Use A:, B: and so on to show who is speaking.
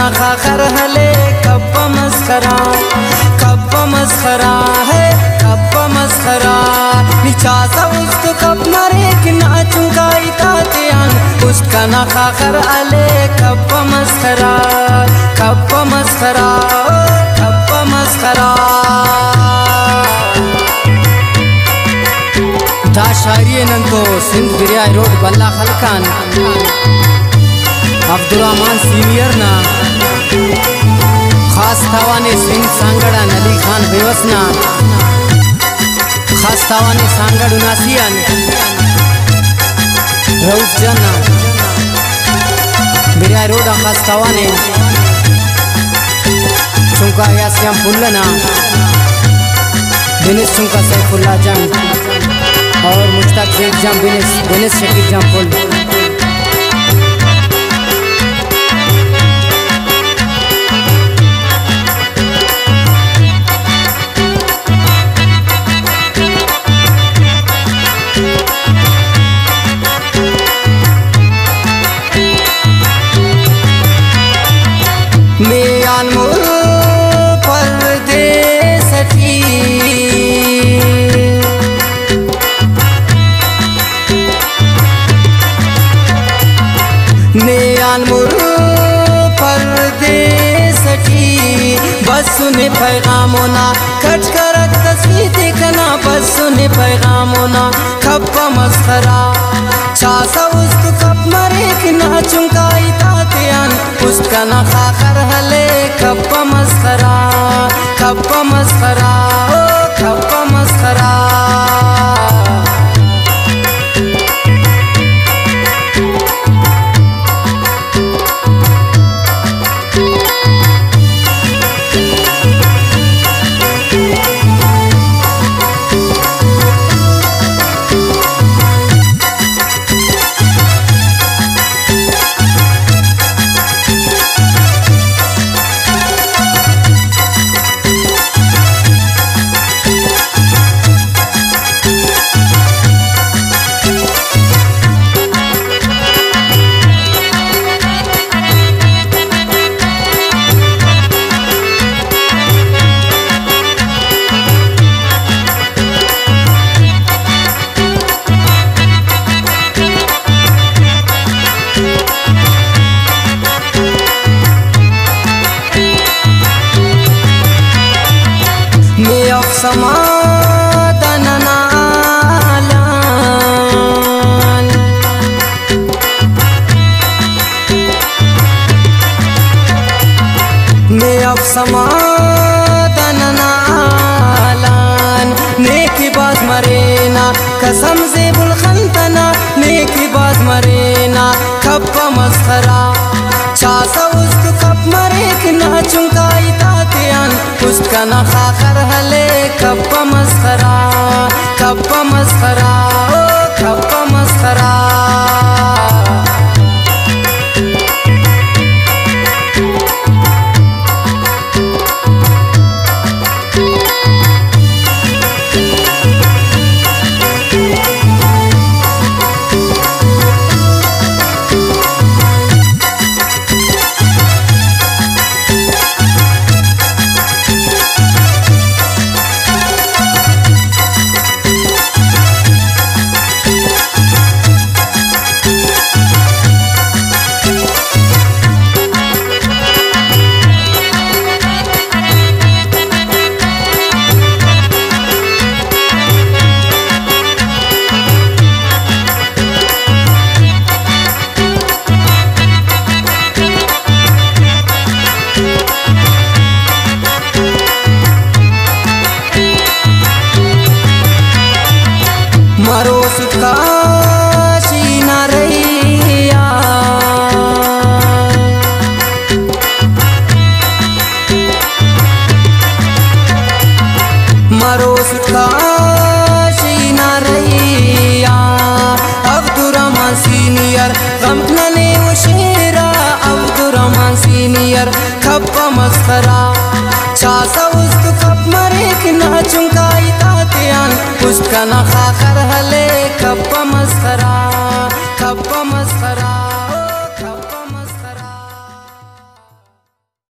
A: उसका खाखर हले कब्बा मस्खरा है कब्बा मस्खरा नीचा सा उसको कब मरे कि ना चुंगाई तातियान उसका ना खाखर हले कब्बा मस्खरा कब्बा मस्खरा कब्बा मस्खरा। दा शायरी नंतो सिंध बिरिया रोड बल्ला खलकान अब्दुर्रहमान सीनियर ना खास तावाने सिंध सांगड़ा अली खान बेवसना खास तावाने सांगड़ उनासियान रऊफ जन्ना बिरिया रोड खास तावाने चुंका यासियाम पुल्लना बिनिस चुंका सैफुल्ला जंग और मुश्ताक शेख जम बिनिस शकील जम पुल। बस सुने पैगामोना कच करत तस्वीर देखना बस सुने पैगामोना कब्बा मस्खरा चासा उसको कब मरे कि ना चुंकाई तातियान उसका ना खाखर हले कब्बा मस्खरा कब्बा मस्खरा ओ कब्बा मस्खरा। समाधान नालान मैं अब समाधान नालान नेकी बात मरेना कसम से बुलखंतना नेकी बात मरेना कब्बा मस्खरा चासा उसको कब मरे कि ना चुंकाई तातियान उसका ना खाखर हले कब्बा मस्खरा कब्बा मस्खरा ओ कब्बा मस्खरा। मरो सुखा शीना रैया मरो सुखा शीना रैया अब्दुर्रहमान सीनियर गमखने वो शेरा अब्दुर्रहमान सीनियर कब्बा मस्खरा चासा उसको कब मरे कि ना चुंकाई तातियान उसका ना खाखर हले कब्बा मस्खरा कब्बा मस्खरा।